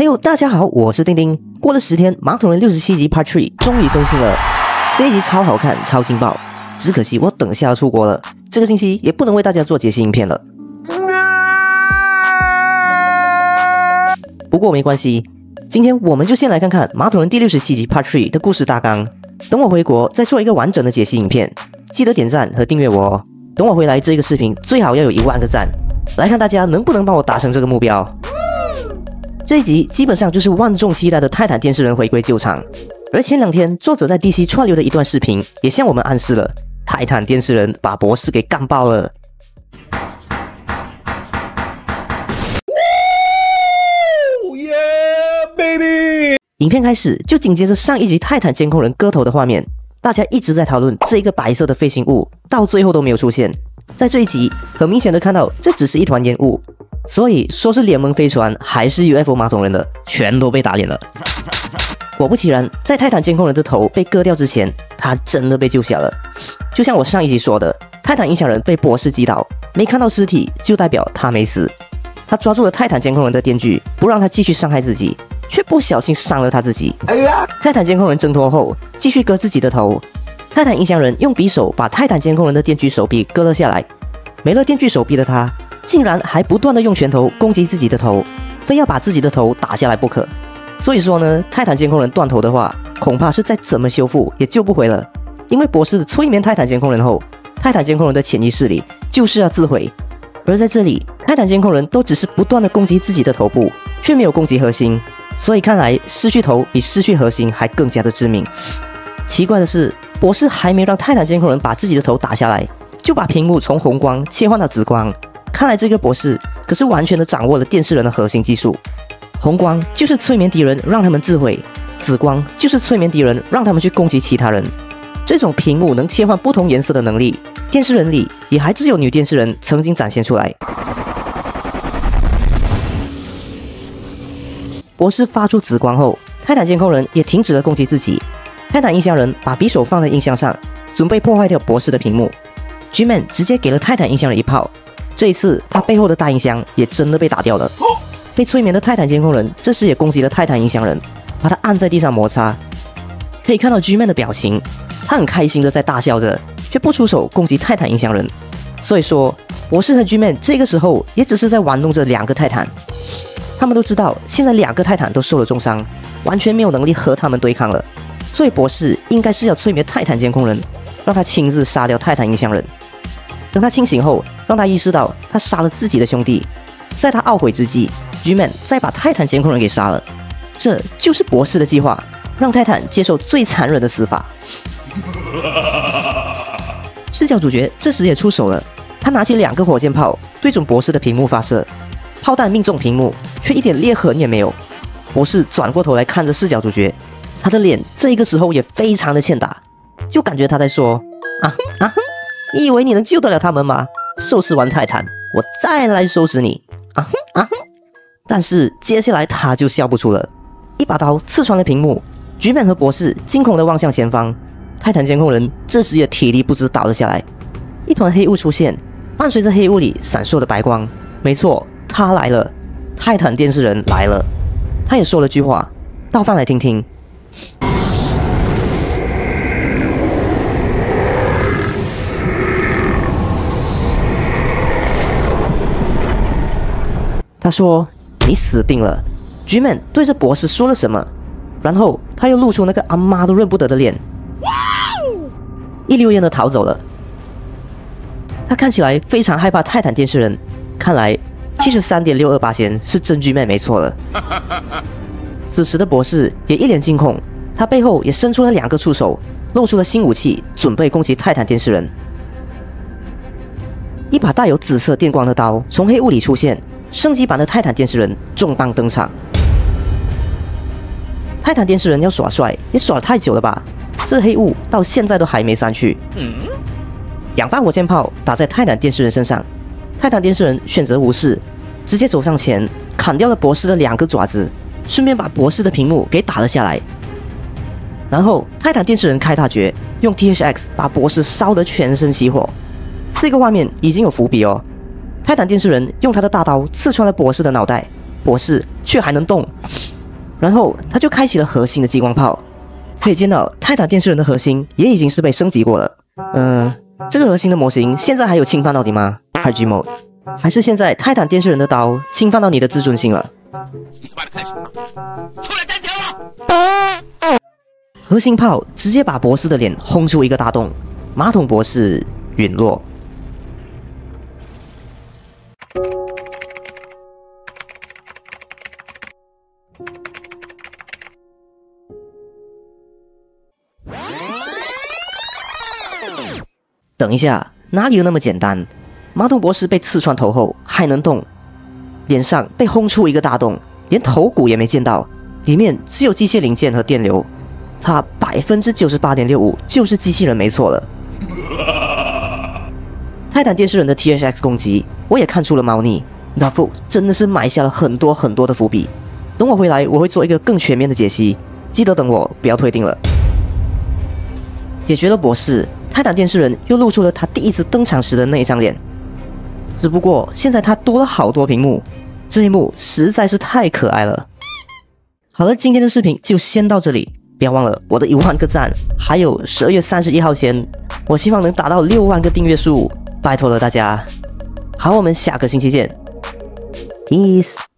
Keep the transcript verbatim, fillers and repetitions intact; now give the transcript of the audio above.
嘿呦，大家好，我是丁丁。过了十天，马桶人六十七集 Part three 终于更新了，这一集超好看，超劲爆。只可惜我等下要出国了，这个星期也不能为大家做解析影片了。不过没关系，今天我们就先来看看马桶人第六十七集 Part three 的故事大纲。等我回国再做一个完整的解析影片，记得点赞和订阅我哦。等我回来，这个视频最好要有一万个赞，来看大家能不能帮我达成这个目标。这一集基本上就是万众期待的泰坦电视人回归旧场，而前两天作者在 D C 串流的一段视频也向我们暗示了泰坦电视人把博士给干爆了。 Yeah, baby! 影片开始就紧接着上一集泰坦监控人割头的画面，大家一直在讨论这个白色的飞行物到最后都没有出现。在这一集很明显的看到这只是一团烟雾，所以说是联盟飞船还是 U F O 马桶人的全都被打脸了。果不其然，在泰坦监控人的头被割掉之前，他真的被救下了。就像我上一集说的，泰坦影响人被博士击倒，没看到尸体就代表他没死。他抓住了泰坦监控人的电锯，不让他继续伤害自己，却不小心伤了他自己。 哎呀！ 泰坦监控人挣脱后，继续割自己的头。泰坦影响人用匕首把泰坦监控人的电锯手臂割了下来。没了电锯手臂的他，竟然还不断的用拳头攻击自己的头，非要把自己的头打下来不可。所以说呢，泰坦监控人断头的话，恐怕是再怎么修复也救不回了。因为博士催眠泰坦监控人后，泰坦监控人的潜意识里就是要自毁。而在这里，泰坦监控人都只是不断的攻击自己的头部，却没有攻击核心，所以看来失去头比失去核心还更加的致命。奇怪的是，博士还没让泰坦监控人把自己的头打下来，就把屏幕从红光切换到紫光。看来这个博士可是完全的掌握了电视人的核心技术。红光就是催眠敌人让他们自毁，紫光就是催眠敌人让他们去攻击其他人。这种屏幕能切换不同颜色的能力，电视人里也还只有女电视人曾经展现出来。博士发出紫光后，泰坦监控人也停止了攻击自己。泰坦音箱人把匕首放在音箱上，准备破坏掉博士的屏幕。G-Man 直接给了泰坦音箱人一炮，这一次他背后的大音箱也真的被打掉了。被催眠的泰坦监控人这时也攻击了泰坦音箱人，把他按在地上摩擦。可以看到 G-Man 的表情，他很开心的在大笑着，却不出手攻击泰坦音箱人。所以说，博士和 G-Man 这个时候也只是在玩弄着两个泰坦。他们都知道现在两个泰坦都受了重伤，完全没有能力和他们对抗了。所以博士应该是要催眠泰坦监控人，让他亲自杀掉泰坦音箱人。等他清醒后，让他意识到他杀了自己的兄弟。在他懊悔之际， G-Man 再把泰坦监控人给杀了。这就是博士的计划，让泰坦接受最残忍的死法。视角主角这时也出手了，他拿起两个火箭炮对准博士的屏幕发射，炮弹命中屏幕，却一点裂痕也没有。博士转过头来看着视角主角，他的脸这一个时候也非常的欠打，就感觉他在说：啊哼啊哼，你以为你能救得了他们吗？收拾完泰坦，我再来收拾你！啊哼啊哼！但是接下来他就笑不出了，一把刀刺穿了屏幕。G-Man 和博士惊恐地望向前方，泰坦监控人这时也体力不支倒了下来。一团黑雾出现，伴随着黑雾里闪烁的白光。没错，他来了，泰坦电视人来了。他也说了句话，倒放来听听。他说：“你死定了。” G-Man 对着博士说了什么，然后他又露出那个阿妈都认不得的脸，一溜烟的逃走了。他看起来非常害怕泰坦电视人，看来 七十三点六二八 是真 G-Man 没错了。此时的博士也一脸惊恐，他背后也伸出了两个触手，露出了新武器，准备攻击泰坦电视人。一把带有紫色电光的刀从黑雾里出现。升级版的泰坦电视人重磅登场。泰坦电视人要耍帅也耍了太久了吧？这黑雾到现在都还没散去。两发火箭炮打在泰坦电视人身上，泰坦电视人选择无视，直接走上前砍掉了博士的两个爪子，顺便把博士的屏幕给打了下来。然后泰坦电视人开大绝，用 T H X 把博士烧得全身起火。这个画面已经有伏笔哦。泰坦电视人用他的大刀刺穿了博士的脑袋，博士却还能动。 然后他就开启了核心的激光炮。可以见到泰坦电视人的核心也已经是被升级过了。嗯、呃，这个核心的模型现在还有侵犯到你吗 ？Hard G Mode， 还是现在泰坦电视人的刀侵犯到你的自尊心了？你他妈的看什么？出来单挑啊！核心炮直接把博士的脸轰出一个大洞，马桶博士陨落。等一下，哪里有那么简单？马桶博士被刺穿头后还能动，脸上被轰出一个大洞，连头骨也没见到，里面只有机械零件和电流。他百分之九十八点六五就是机器人没错了。泰坦电视人的 T H X 攻击，我也看出了猫腻。那副真的是埋下了很多很多的伏笔。等我回来，我会做一个更全面的解析，记得等我，不要退订了。解决了博士，泰坦电视人又露出了他第一次登场时的那一张脸，只不过现在他多了好多屏幕，这一幕实在是太可爱了。好了，今天的视频就先到这里，不要忘了我的一万个赞，还有十二月三十一号前，我希望能达到六万个订阅数，拜托了大家。好，我们下个星期见 ，peace。